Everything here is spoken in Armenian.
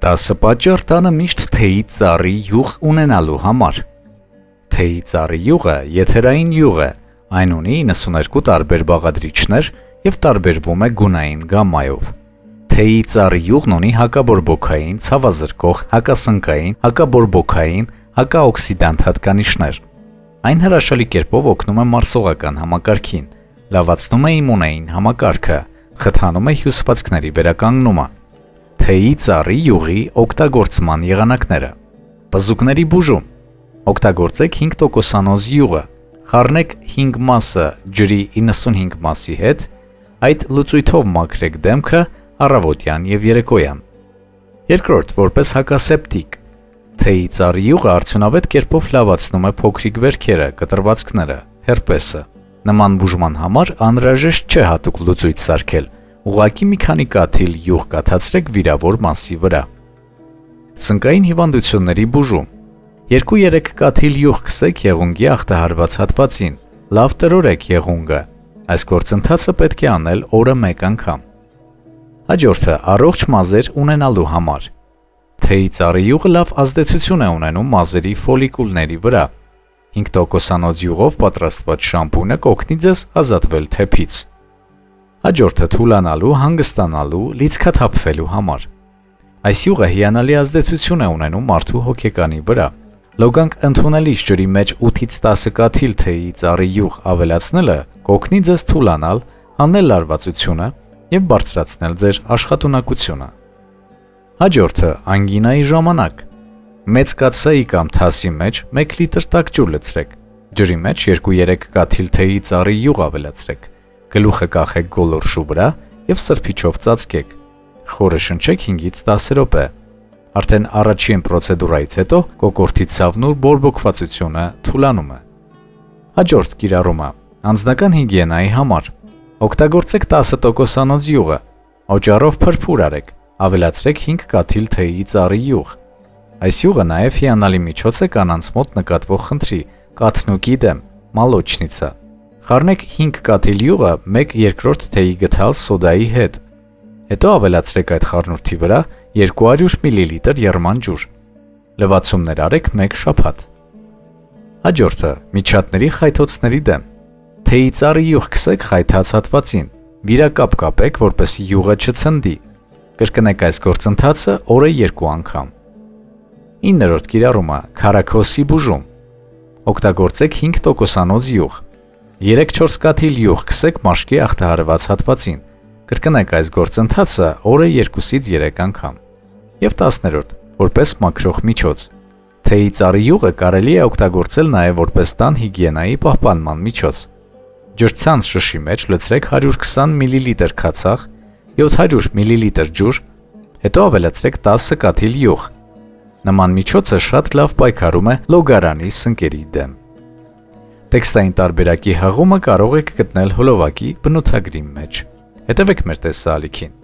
10 պատճառ տանը միշտ թեյի ծառի յուղ ունենալու համար։ Թեյի ծառի յուղը եթերային յուղ է, այն ունի 92 տարբեր բաղադրիչներ և տարբերվում է գունային գամմայով։ Թեյի ծառի յուղն ունի հակաբորբոքային, ցավազրկող, հակասնկային, հակաբորբոքային, հակաօքսիդանտ հատկանիշներ։ Այն հրաշալի կերպով օգնում է մարսողական համակարգին, լավացնում է իմունային համակարգը, խթանում է հյուսվածքների վերականգնումը։ Թեյի ծառի յուղի օգտագործման եղանակները։ Բզուկների բուժում։ Օգտագործեք 5%-անոց յուղը, խառնեք 5 մասը ջրի 95 մասի հետ, այդ լուծույթով մաքրեք դեմքը առավոտյան և երեկոյան։ Երկրորդ, որպես հակասեպտիկ։ Թեյի ծառի յուղը արդյունավետ կերպով լավացնում է փոքրիկ վերքերը, կտրվածքները, հերպեսը։ Նման բուժման համար անհրաժեշտ չէ հատուկ լուծույթ սարքել, ուղղակի մի քանի կաթիլ յուղ կաթացրեք վիրավոր մասի վրա։ Սնկային հիվանդությունների բուժում։ 2-3 կաթիլ յուղ քսեք եղունգի ախտահարված հատվածին, լավ տրորեք եղունգը։ Այս գործընթացը պետք է անել օրը 1 անգամ։ Հաջորդը առողջ մազեր ունենալու համար։ Թեյի ծառի յուղը լավ ազդեցություն է ունենում մազերի ֆոլիկուլների վրա։ 5%-անոց յուղով պատրաստված շամպունը կօգնի ձեզ ազատվել թեփից։ Հաջորդը թուլանալու, հանգստանալու, լիցքաթափվելու համար։ Այս յուղը հիանալի ազդեցություն է ունենում մարդու հոգեկանի վրա։ Լոգանք ընդունելիս ջրի մեջ 8-ից 10 կաթիլ թեյի ծառի յուղ ավելացնելը կօգնի ձեզ թուլանալ, հանել լարվածությունը և բարձրացնել ձեր աշխատունակությունը։ Հաջորդը անգինայի ժամանակ։ Մեծ կաթսայի կամ թասի մեջ 1 լիտր տաք ջուր լցրեք, ջրի մեջ 2-3 կաթիլ թեյի ծառի յուղ ավելացրեք, գլուխը կախեք գոլորշու վրա և սրբիչով ծածկեք, խորը շնչեք 5-ից 10 րոպե։ Արդեն առաջին պրոցեդուրայից հետո կոկորդի ցավն ու բորբոքվածությունը թուլանում է։ Հաջորդ կիրառումը՝ անձնական հիգիենայի համար։ Օգտագործեք 10%-անոց յուղը, օճառով փրփուր արեք, ավելացրեք 5 կաթիլ թեյի ծառի յուղ։ Այս յուղը նաև հիանալի միջոց է կանանց մոտ նկատվող խնդրի, կաթնուկի դեմ, մալոչնիցա։ Խառնեք 5 կաթիլ յուղը 1/2 թեյի գթալ սոդայի հետ։ Հետո ավելացրեք այդ խառնուրդի վրա 200 մլ եռման ջուր։ Լվացումներ արեք 1 շաբաթ։ Հաջորդը՝ միջատների խայթոցների դեմ։ Թեյի ծառի յուղ քսեք խայթած հատվածին, վիրակապ կապեք, որպեսզի յուղը չցնդի։ Կրկնեք այս գործընթացը օրը 2 անգամ։ 9-րդ կիրառումը՝ քարաքոսի բուժում։ Օգտագործեք 5%-անոց յուղ։ 3-4 կաթիլ յուղ քսեք մաշկի ախտահարված հատվածին։ Կրկնեք այս գործընթացը օրը 2-ից 3 անգամ։ Եվ 10-րդ, որպես մաքրող միջոց։ Թեյի ծառի յուղը կարելի է օգտագործել նաև որպես տան հիգիենայի պահպանման միջոց։ Ջրցանց շշի մեջ լցրեք 120 մլ քացախ, 700 մլ ջուր, հետո ավելացրեք 10 կաթիլ յուղ։ Նման միջոցը շատ լավ պայքարում է լոգարանի սնկերի դեմ։ Տեքստային տարբերակի հղումը կարող եք գտնել հոլովակի բնութագրի մեջ։ Հետևեք մեր տեսահոլիքին։